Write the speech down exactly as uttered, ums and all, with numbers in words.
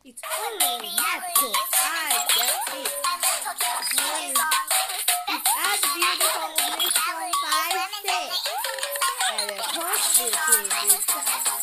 It's only not good. I get it. Mm. It's as beautiful as Mephone five C. And the cost is